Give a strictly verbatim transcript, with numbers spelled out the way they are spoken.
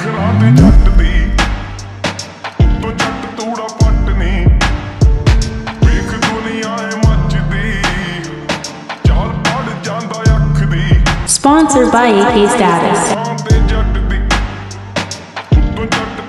ਅੱਖਰਾਂ ਤੇ ਜੱਟ ਦੀ ਉੱਤੋਂ ਜੱਟ ਤੂੜਾ ਪੱਟ ਨੀ ਵੇਖ ਦੁਨੀਆ ਏ ਮੱਚਦੀ ਚਾਲ ਪੜ ਜਾਂਦਾ ਅੱਖ ਦੀ Sponsored by A K Status. ਤੇ ਜੱਟ ਦੀ ਉੱਤੋਂ ਜੱਟ